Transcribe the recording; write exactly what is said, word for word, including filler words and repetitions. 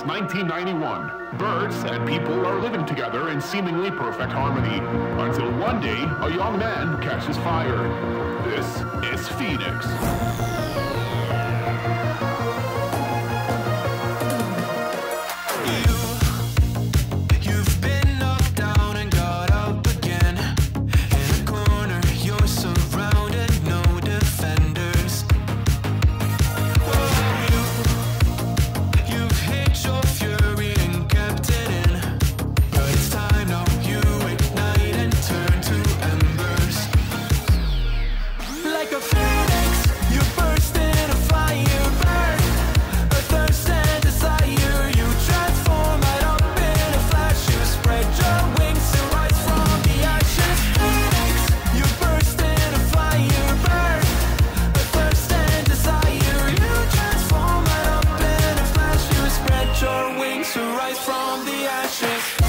since nineteen ninety-one. Birds and people are living together in seemingly perfect harmony, until one day a young man catches fire. This is Phoenix. Rise from the ashes.